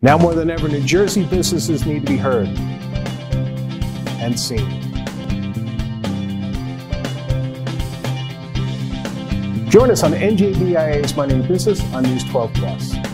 Now more than ever, New Jersey businesses need to be heard and seen. Join us on NJBIA's Money in Business on News 12 Plus.